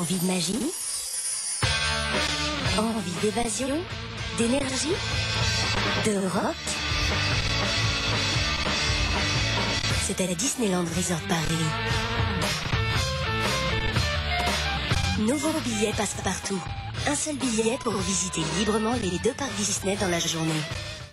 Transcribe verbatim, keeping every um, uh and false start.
Envie de magie? Envie d'évasion? D'énergie? De rock? C'est à la Disneyland Resort Paris. Nouveau billet passe-partout. Un seul billet pour visiter librement les deux parcs Disney dans la journée.